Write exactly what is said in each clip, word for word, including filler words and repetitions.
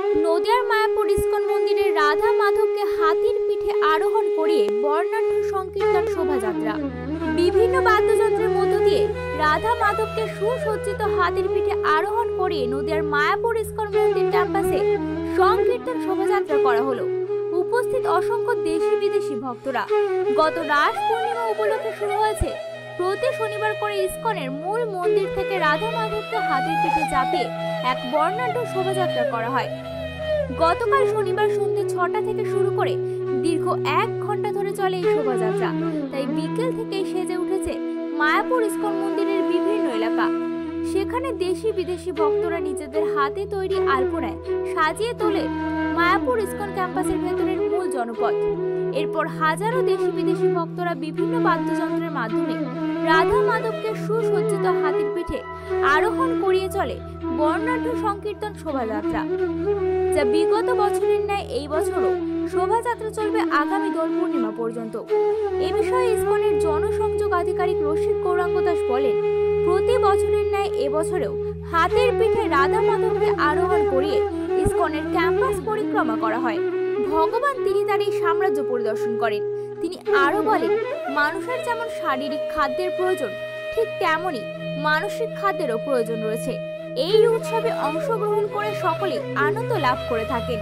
নদিয়ার মায়াপুর ইস্কন মন্দিরে রাধা মাধবকে হাতির পিঠে আরোহণ করিয়ে বর্ণাঢ্য সংকীর্তন শোভাযাত্রা। বিভিন্ন বাদ্যযন্ত্রের মধ্য দিয়ে রাধা মাধবকে সুসজ্জিত হাতির পিঠে আরোহণ করিয়ে নদিয়ার মায়াপুর ইস্কন মন্দির ক্যাম্পাসে সংকীর্তন শোভাযাত্রা করা হলো। উপস্থিত অসংখ্য দেশি বিদেশি ভক্তরা। গত রাস পূর্ণিমা উপলক্ষে শুরু হয়েছে প্রতি শনিবার করে ইস্কনের মূল মন্দির থেকে রাধা মাধবকে হাতির পিঠে চাপিয়ে এক বর্ণাঢ্য শোভাযাত্রা করা হয়। গতকাল শনিবার সন্ধ্যে ছটা থেকে শুরু করে দীর্ঘ এক ঘন্টা ধরে চলে এই শোভাযাত্রা। তাই বিকেল থেকে সেজে উঠেছে মায়াপুর ইস্কন মন্দিরের বিভিন্ন এলাকা। সেখানে দেশি বিদেশি ভক্তরা নিজেদের হাতে তৈরি আলপনায় সাজিয়ে তোলে মায়াপুর ইস্কন ক্যাম্পাসের ভেতরের মূল জনপদ। এরপর হাজারো দেশি বিদেশি ভক্তরা বিভিন্ন বাদ্যযন্ত্রের মাধ্যমে রাধা মাধবকে সুসজ্জিত হাতির পিঠে আরোহণ করিয়ে চলে বর্ণাঢ্য সংকীর্তন শোভাযাত্রা, যা বিগত বছরের ন্যায় এই বছরও শোভাযাত্রা চলবে আগামী দোল পূর্ণিমা পর্যন্ত। এ বিষয়ে ইস্কনের জনসংযোগ আধিকারিক রসিক গৌরাঙ্গ দাস বলেন, প্রতি বছরের ন্যায় এবছরেও হাতির পিঠে রাধা মাধবকে আরোহণ করিয়ে ইস্কনের ক্যাম্পাস পরিক্রমা করা হয়। ভগবান তিনি তার এই সাম্রাজ্য পরিদর্শন করেন। তিনি আরো বলেন, মানুষের যেমন শারীরিক খাদ্যের প্রয়োজন, ঠিক তেমনই মানসিক খাদ্যেরও প্রয়োজন রয়েছে। এই উৎসবে অংশগ্রহণ করে সকলে আনন্দ লাভ করে থাকেন।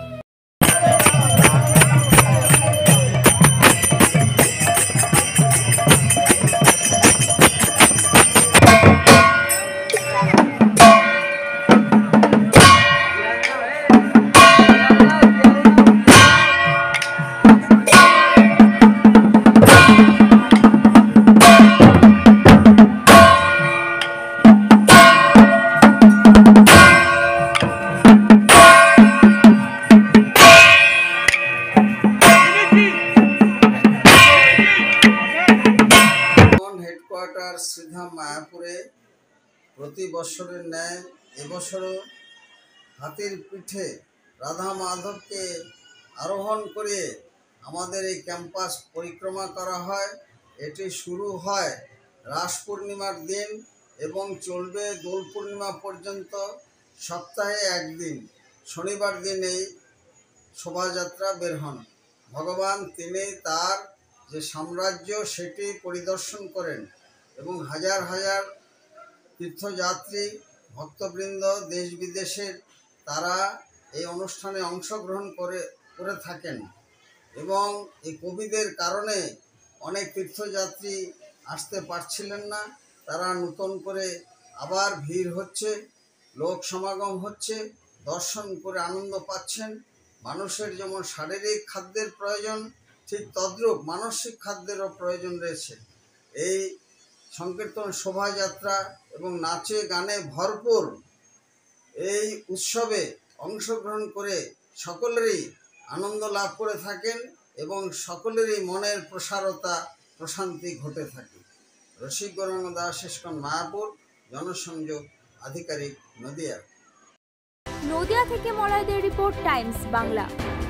শ্রীধাম মায়াপুরে প্রতি বছরের ন্যায় এবছরও হাতির পিঠে রাধা মাধবকে আরোহণ করে আমাদের এই ক্যাম্পাস পরিক্রমা করা হয়। এটি শুরু হয় রাস পূর্ণিমার দিন এবং চলবে দোল পূর্ণিমা পর্যন্ত। সপ্তাহে একদিন শনিবার দিন এই শোভাযাত্রা বের হন। ভগবান তিনি তার যে সাম্রাজ্য সেটি পরিদর্শন করেন এবং হাজার হাজার তীর্থযাত্রী ভক্তবৃন্দ দেশ বিদেশের তারা এই অনুষ্ঠানে অংশগ্রহণ করে করে থাকেন এবং এই কোভিডের কারণে অনেক তীর্থযাত্রী আসতে পারছিলেন না। তারা নতুন করে আবার ভিড় হচ্ছে, লোক সমাগম হচ্ছে, দর্শন করে আনন্দ পাচ্ছেন। মানুষের যেমন শারীরিক খাদ্যের প্রয়োজন, ঠিক তদ্রূপ মানসিক খাদ্যেরও প্রয়োজন রয়েছে। এই সংকীর্তন শোভাযাত্রা এবং নাচে গানে ভরপুর এই উৎসবে অংশগ্রহণ করে সকলেরই আনন্দ লাভ করে থাকেন এবং সকলেরই মনের প্রসারতা প্রশান্তি ঘটে থাকে। রসিক গৌরাঙ্গ দাস, ইস্কন মায়াপুর, জনসংযোগ আধিকারিক, নদিয়া। নদিয়া থেকে মলয়দের রিপোর্ট, টাইমস বাংলা।